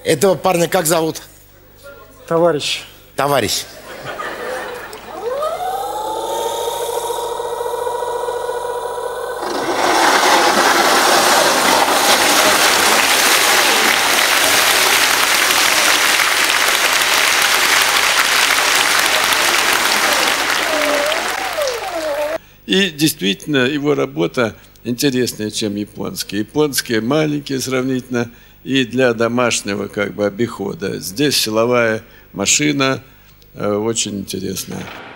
Этого парня как зовут? Товарищ. Товарищ. И действительно, его работа интереснее, чем японские. Японские маленькие сравнительно и для домашнего как бы обихода. Здесь силовая машина очень интересная.